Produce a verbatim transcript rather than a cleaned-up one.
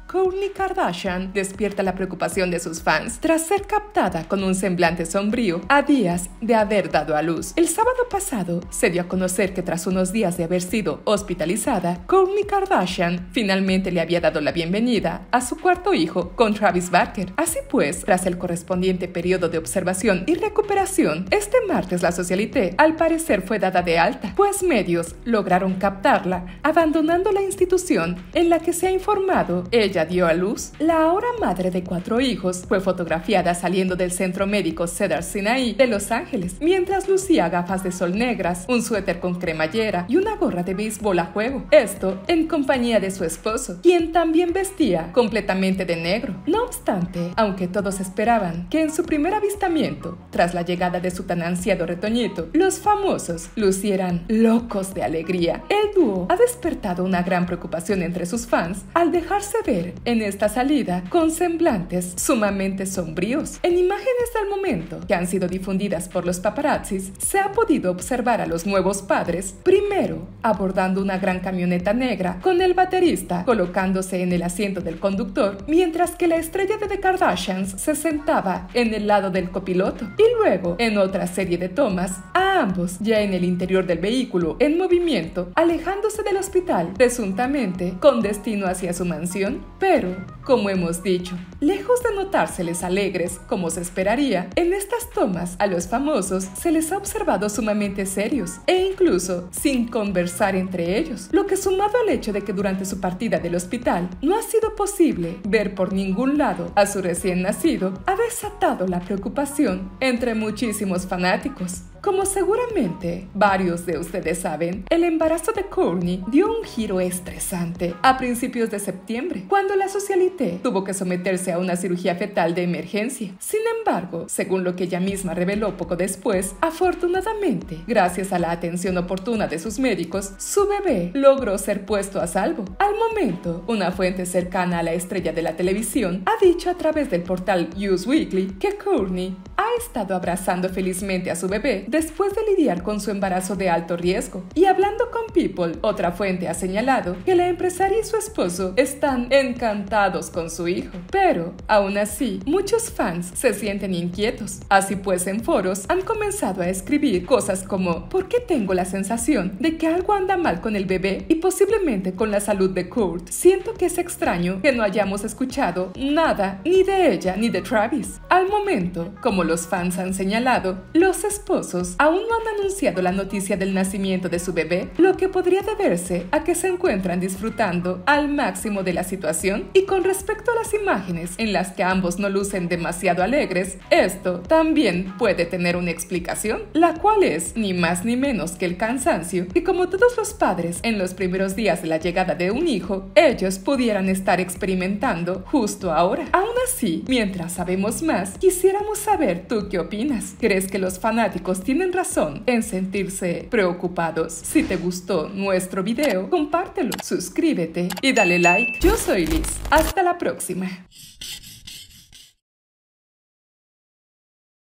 Kourtney Kardashian despierta la preocupación de sus fans tras ser captada con un semblante sombrío a días de haber dado a luz. El sábado pasado se dio a conocer que tras unos días de haber sido hospitalizada, Kourtney Kardashian finalmente le había dado la bienvenida a su cuarto hijo con Travis Barker. Así pues, tras el correspondiente periodo de observación y recuperación, este martes la Socialité al parecer fue dada de alta, pues medios lograron captarla abandonando la institución en la que se ha informado ella dio a luz. La ahora madre de cuatro hijos fue fotografiada saliendo del centro médico Cedars-Sinai de Los Ángeles, mientras lucía gafas de sol negras, un suéter con cremallera y una gorra de béisbol a juego. Esto en compañía de su esposo, quien también vestía completamente de negro. No obstante, aunque todos esperaban que en su primer avistamiento, tras la llegada de su tan ansiado retoñito, los famosos lucieran locos de alegría, el dúo ha despertado una gran preocupación entre sus fans al dejarse ver en esta salida con semblantes sumamente sombríos. En imágenes al momento que han sido difundidas por los paparazzis, se ha podido observar a los nuevos padres primero abordando una gran camioneta negra con el baterista colocándose en el asiento del conductor, mientras que la estrella de The Kardashians se sentaba en el lado del copiloto, y luego en otra serie de tomas a ambos ya en el interior del vehículo en movimiento, alejándose del hospital presuntamente con destino hacia su mansión. Pero, como hemos dicho, lejos de notárseles alegres como se esperaría, en estas tomas a los famosos se les ha observado sumamente serios e incluso sin conversar entre ellos, lo que sumado al hecho de que durante su partida del hospital no ha sido posible ver por ningún lado a su recién nacido, ha desatado la preocupación entre muchísimos fanáticos. Como seguramente varios de ustedes saben, el embarazo de Kourtney dio un giro estresante a principios de septiembre, cuando la Socialité tuvo que someterse a una cirugía fetal de emergencia. Sin embargo, según lo que ella misma reveló poco después, afortunadamente, gracias a la atención oportuna de sus médicos, su bebé logró ser puesto a salvo. Al momento, una fuente cercana a la estrella de la televisión ha dicho a través del portal Us Weekly que Kourtney ha estado abrazando felizmente a su bebé después de lidiar con su embarazo de alto riesgo. Y hablando con People, otra fuente ha señalado que la empresaria y su esposo están encantados con su hijo. Pero, aún así, muchos fans se sienten inquietos. Así pues, en foros han comenzado a escribir cosas como: ¿por qué tengo la sensación de que algo anda mal con el bebé y posiblemente con la salud de Kurt? Siento que es extraño que no hayamos escuchado nada ni de ella ni de Travis. Al momento, como los fans han señalado, los esposos aún no han anunciado la noticia del nacimiento de su bebé, lo que podría deberse a que se encuentran disfrutando al máximo de la situación. Y con respecto a las imágenes en las que ambos no lucen demasiado alegres, esto también puede tener una explicación, la cual es ni más ni menos que el cansancio, y como todos los padres en los primeros días de la llegada de un hijo, ellos pudieran estar experimentando justo ahora. Aún así, mientras sabemos más, quisiéramos saber tú qué opinas. ¿Crees que los fanáticos tienen razón en sentirse preocupados? Si te gustó nuestro video, compártelo, suscríbete y dale like. Yo soy Liz. Hasta la próxima.